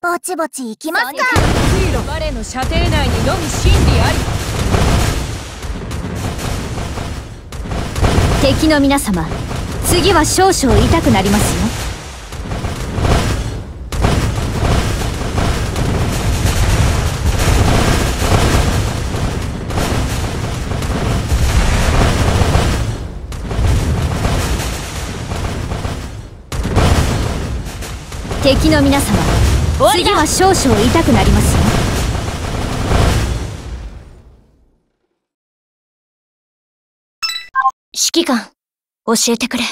ぼちぼち行きますか。 我の射程内にのみ真理あり。 敵の皆様、次は少々痛くなりますよ。敵の皆様、次は少々痛くなりますよ。 指揮官、教えてくれ。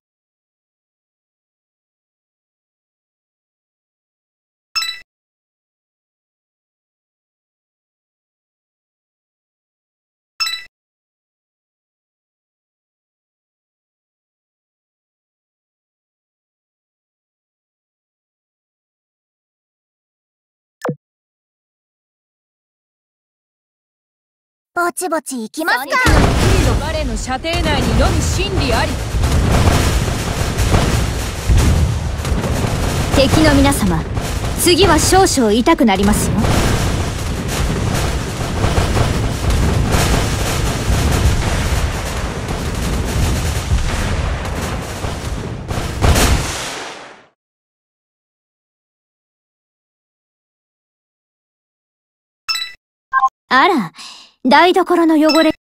ぼちぼち行きますか。 我の射程内にのみ真理あり。 敵の皆様、次は少々痛くなりますよ。あら、台所の汚れ。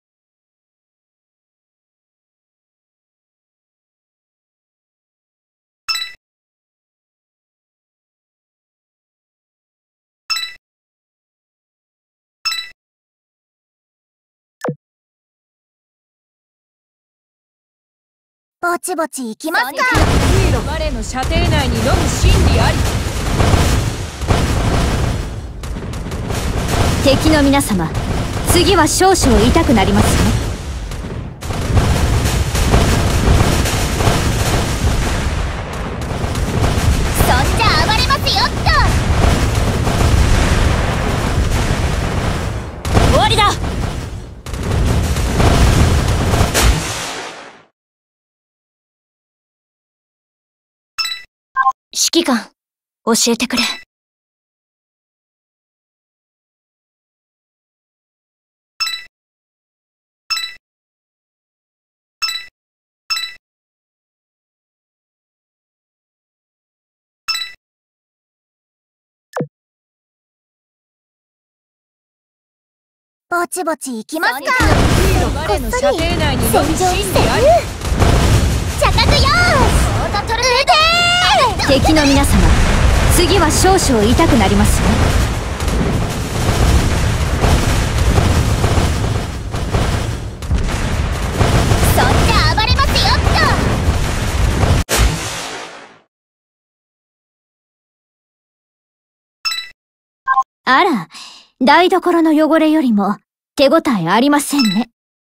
ぼちぼち行きますか。 我の射程内にのみ真理あり。 敵の皆様、次は少々痛くなりますよ。 そんじゃ暴れますよっと。 終わりだ。 指揮官、教えてくれ。 ぼちぼち行きますか。 我の射程内にのみ真理あり。 着角よーし。トル敵の皆様、次は少々痛くなりますよ。 そんじゃ暴れますよっと。あら、台所の汚れよりも手応えありませんね。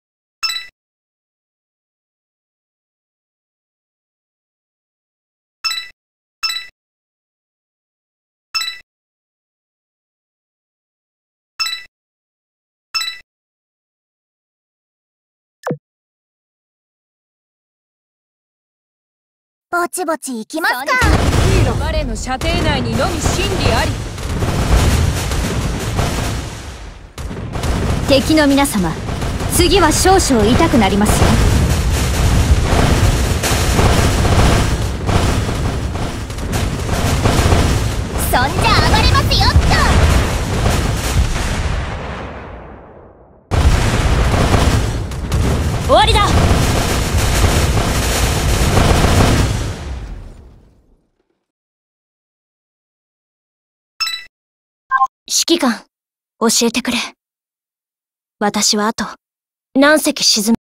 ぼちぼち行きますか。 我の射程内にのみ真理あり。 敵の皆様、次は少々痛くなりますよ。 そんじゃ暴れますよっと。終わりだ。 指揮官、教えてくれ。私はあと何隻沈め